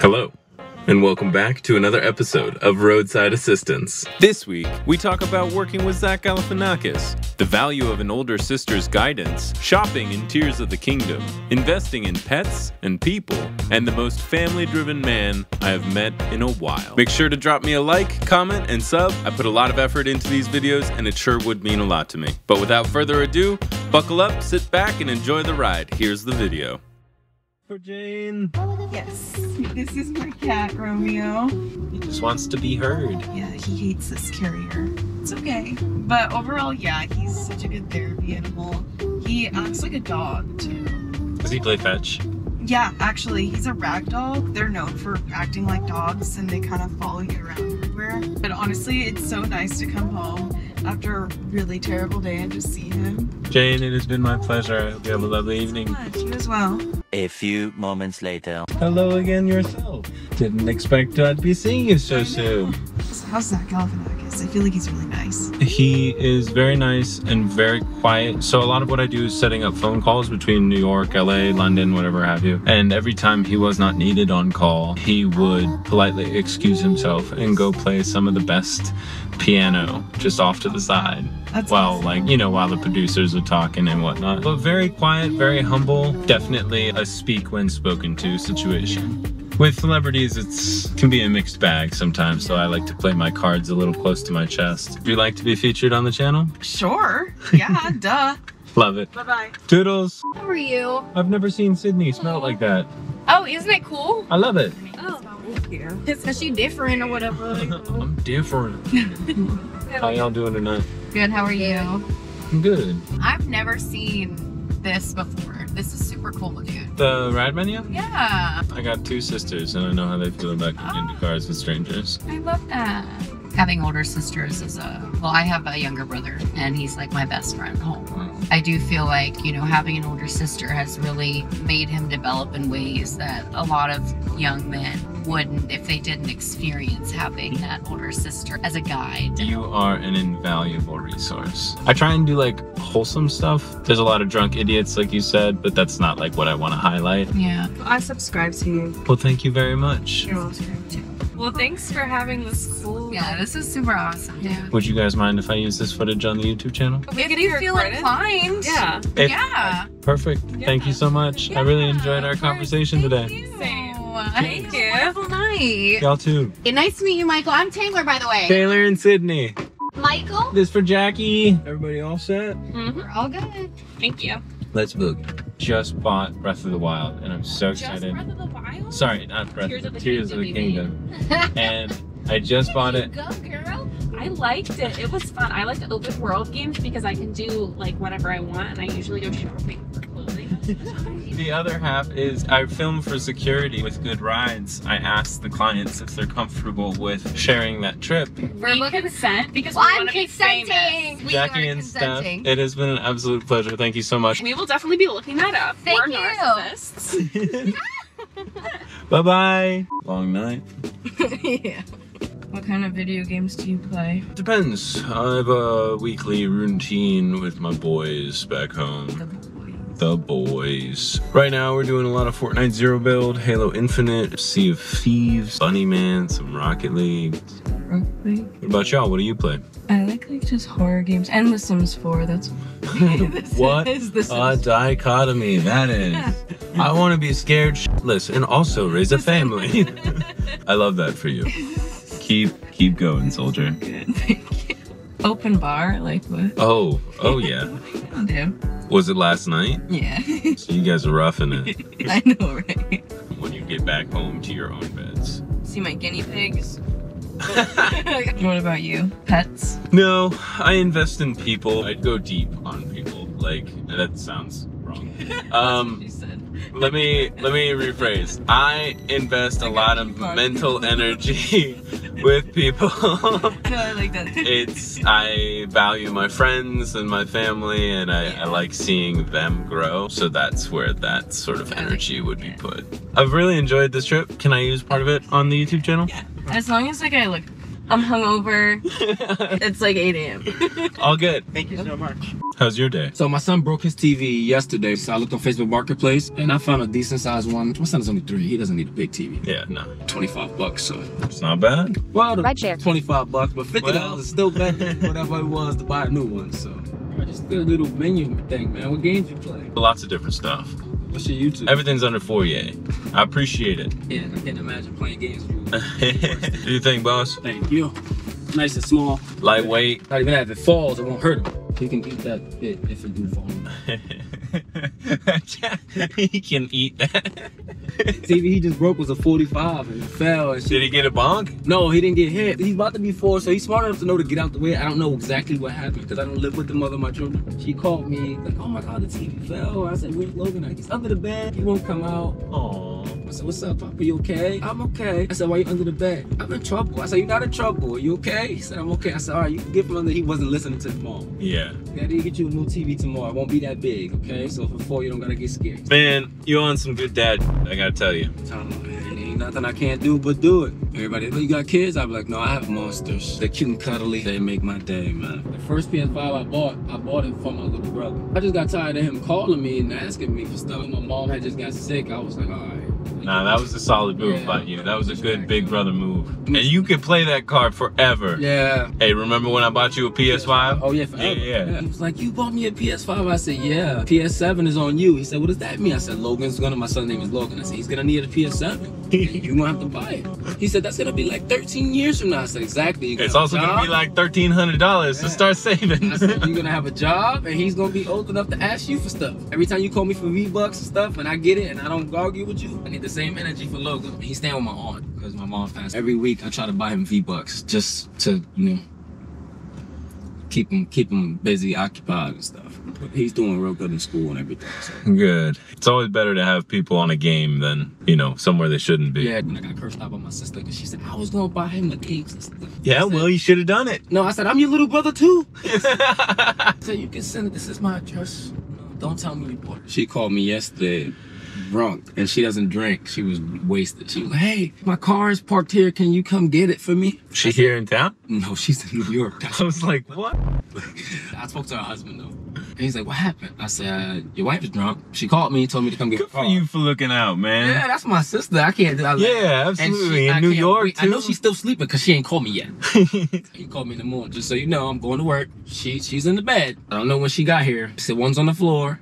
Hello, and welcome back to another episode of Roadside Assistance. This week, we talk about working with Zach Galifianakis, the value of an older sister's guidance, shopping in Tears of the Kingdom, investing in pets and people, and the most family-driven man I have met in a while. Make sure to drop me a like, comment, and sub. I put a lot of effort into these videos, and it sure would mean a lot to me. But without further ado, buckle up, sit back, and enjoy the ride. Here's the video. For Jane. Yes, this is my cat, Romeo. He just wants to be heard. Yeah, he hates this carrier. It's okay. But overall, yeah, he's such a good therapy animal. He acts like a dog, too. Does he play fetch? Yeah, actually, he's a rag dog. They're known for acting like dogs, and they kind of follow you around everywhere. But honestly, it's so nice to come home after a really terrible day and just see him. Jane, it has been my pleasure. I hope you have a lovely evening. So much. You as well. A few moments later. Hello again yourself. Didn't expect I'd be seeing you so soon. So how's Zach Galifianakis? I feel like he's really nice. He is very nice and very quiet. So a lot of what I do is setting up phone calls between New York, LA, London, whatever have you. And every time he was not needed on call, he would politely excuse himself and go play some of the best piano just off to the side. That's while awesome. while the producers are talking and whatnot. But very quiet, very humble, definitely a speak when spoken to situation. With celebrities, it can be a mixed bag sometimes, so I like to play my cards a little close to my chest. Would you like to be featured on the channel? Sure. Yeah, duh. Love it. Bye-bye. Toodles! How are you? I've never seen Sydney smell like that. Oh, isn't it cool? I love it. Oh, thank you. Is she different or whatever? I'm different. How y'all doing tonight? Good, how are you? I'm good. I've never seen this before. This is super cool, dude. The ride menu? Yeah, I got two sisters and I know how they feel about getting into cars with strangers. I love that. Having older sisters is well, I have a younger brother and he's like my best friend in the whole world. I do feel like, you know, having an older sister has really made him develop in ways that a lot of young men wouldn't if they didn't experience having that older sister as a guide. You are an invaluable resource. I try and do like wholesome stuff. There's a lot of drunk idiots like you said, but that's not like what I want to highlight. Yeah. I subscribe to you. Well, thank you very much. You're welcome. Well, thanks for having this cool. Yeah, this is super awesome, dude. Would you guys mind if I use this footage on the YouTube channel? If you feel inclined. Yeah. Yeah. Perfect. Thank you so much. I really enjoyed our conversation today. Same. Thank you. Wonderful night. Y'all too. Nice to meet you, Michael. I'm Taylor, by the way. Taylor and Sydney. Michael? This for Jackie. Everybody all set? We're all good. Thank you. Let's boogie. Just bought Breath of the Wild and I'm so excited. Breath of the Wild? Sorry, not Breath. Tears of the Kingdom. And I just bought it. Go, girl. I liked it. It was fun. I like open world games because I can do like whatever I want, and I usually go shopping for clothing. The other half is I film for security with Good Rides. I ask the clients if they're comfortable with sharing that trip. We're looking. Consent because Well, we I'm want to be famous. consenting. We Jackie are and Steph, consenting. it has been an absolute pleasure. Thank you so much. We will definitely be looking that up. Thank We're you. narcissists. Bye-bye. Long night. Yeah. What kind of video games do you play? Depends. I have a weekly routine with my boys back home. The boys. Right now we're doing a lot of Fortnite Zero Build, Halo Infinite, Sea of Thieves, Bunny Man, some Rocket League. What about y'all? What do you play? I like just horror games and The Sims 4. That's What is The a Sims. dichotomy that is. I want to be scared shitless and also raise a family. I love that for you. Keep going, soldier. Good, thank you. Open bar, like what? Oh yeah. Damn. Was it last night? Yeah. So you guys are roughing it I know, right? when you get back home to your own beds. See my guinea pigs. What about you? Pets? No, I invest in people. I'd go deep on people. Like, that sounds wrong. You said. Let me rephrase. I invest a lot of mental energy with people. No, I like that. I value my friends and my family, and I like seeing them grow. So that's where that sort of energy would be put. I've really enjoyed this trip. Can I use part of it on the YouTube channel? Yeah. As long as like I look I'm hungover. It's like 8 a.m. All good. Thank you so much. How's your day? So my son broke his TV yesterday, so I looked on Facebook Marketplace and I found a decent sized one. My son's only 3. He doesn't need a big TV. Yeah, no. $25, so It's not bad. well, the Red share. $25, but $50 is still better than whatever it was to buy a new one. So I just did a little menu thing, man. What games you play? Lots of different stuff. What's your YouTube? Everything's under 4K. I appreciate it. Yeah, I can't imagine playing games with you. What do you think, boss? Thank you. Nice and small. Lightweight. Not even if it falls, it won't hurt him. He can eat that bit if it do fall. He can eat that. TV he just broke was a 45 and it fell. And Did he get a bonk? No, he didn't get hit. He's about to be 4, so he's smart enough to know to get out the way. I don't know exactly what happened because I don't live with the mother of my children. She called me like, oh my God, the TV fell. I said, where's Logan? He's under the bed. He won't come out. Aww. I said, what's up, Papa? You okay? I'm okay. I said, why you under the bed? I'm in trouble. I said, you're not in trouble. Are you okay? He said, I'm okay. I said, all right, you can get from under. He wasn't listening to the mom. Yeah. Daddy, get you a new TV tomorrow. It won't be that big, okay? So for 4, you don't gotta get scared. Man, you on some good dad, I gotta tell you. Tell them, man, ain't nothing I can't do but do it. Everybody, oh, you got kids? I'm like, no, I have monsters. They're cute and cuddly. They make my day, man. The first PS5 I bought it for my little brother. I just got tired of him calling me and asking me for stuff. My mom had just got sick. I was like, all right. Nah, that was a solid move by you. That was a good big brother move. And you could play that card forever. Yeah. Hey, remember when I bought you a PS5? Oh, yeah, forever. Yeah. He was like, you bought me a PS5? I said, yeah. PS7 is on you. He said, what does that mean? I said, my son's name is Logan. I said, he's gonna need a PS7. You're gonna have to buy it. He said, that's gonna be like 13 years from now. I said, exactly. It's also gonna be like $1,300 to start saving. I said, you're gonna have a job and he's gonna be old enough to ask you for stuff. Every time you call me for V-Bucks and stuff and I get it and I don't argue with you, I need the same energy for Logan. He's staying with my aunt because my mom passed. Every week I try to buy him V-Bucks just to, you know, keep him busy, occupied and stuff. But he's doing real good in school and everything. So. Good. It's always better to have people on a game than, you know, somewhere they shouldn't be. Yeah, and I got cursed out by my sister because she said, I was gonna buy him the cakes and stuff. Yeah, well, you should have done it. No, I said, I'm your little brother too. So you can send it, this is my address. No, don't tell me you bought it. She called me yesterday drunk and she doesn't drink. She was wasted. She was like, hey, my car is parked here. Can you come get it for me? She here in town? No, she's in New York. I was like, what? I spoke to her husband though. And he's like, what happened? I said, your wife is drunk. She called me and told me to come get Good her car. for you for looking out, man. Yeah, that's my sister. I can't do that. Yeah, absolutely. In New York, I know too. she's still sleeping because she ain't called me yet. He called me in the morning. Just so you know, I'm going to work. She's in the bed. I don't know when she got here. She said one's on the floor.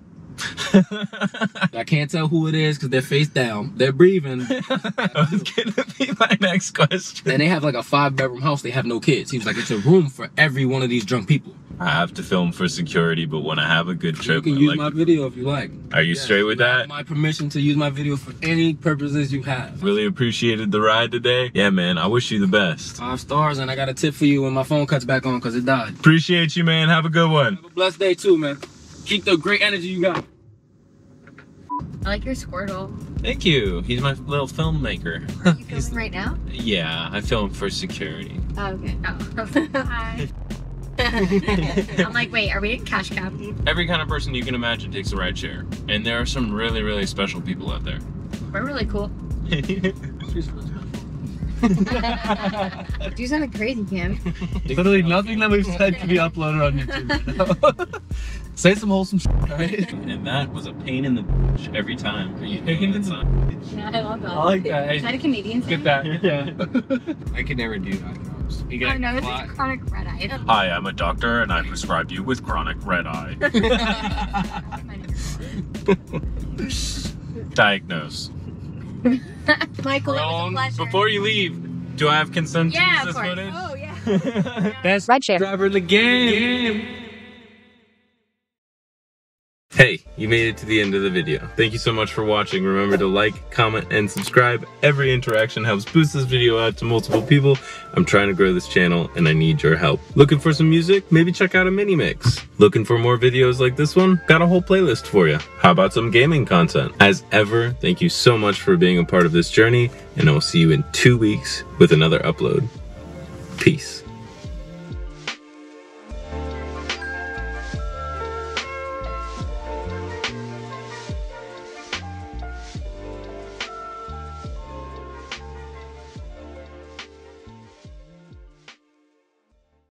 I can't tell who it is because they're face down. They're breathing. That was gonna be my next question. And they have like a 5-bedroom house. They have no kids. He was like, it's a room for every one of these drunk people. I have to film for security, but when I have a good trip, You can use my video if you like. Are you straight with You have that? my permission to use my video for any purposes you have. Really appreciated the ride today. Yeah, man, I wish you the best. 5 stars, and I got a tip for you when my phone cuts back on because it died. Appreciate you, man. Have a good one. Have a blessed day too, man. Keep the great energy you got. I like your Squirtle. Thank you. He's my little filmmaker. You filming right now? Yeah, I film for security. Oh, okay. Oh. Hi. I'm like, wait, are we in Cash Cab? Every kind of person you can imagine takes a ride share. And there are some really, really special people out there. We're really cool. You sound crazy, Cam. Literally nothing that we've said can be uploaded on YouTube. Say some wholesome shit, right? And that was a pain in the bush every time. Are you taking that song? Yeah, I love that. I like that. Is that a Canadian Get song? that. Yeah. I could never do that. You get Oh no, this clot. is chronic red eye. Hi, I'm a doctor and I prescribe you with chronic red eye. Diagnose. Michael, it was a pleasure. Before you leave, do I have consent to Yeah, use of this course. footage? Oh yeah. Best Red share. driver in the game. Hey, you made it to the end of the video. Thank you so much for watching. Remember to like, comment, and subscribe. Every interaction helps boost this video out to multiple people. I'm trying to grow this channel and I need your help. Looking for some music? Maybe check out a mini mix. Looking for more videos like this one? Got a whole playlist for you. How about some gaming content? As ever, thank you so much for being a part of this journey, and I will see you in 2 weeks with another upload. Peace.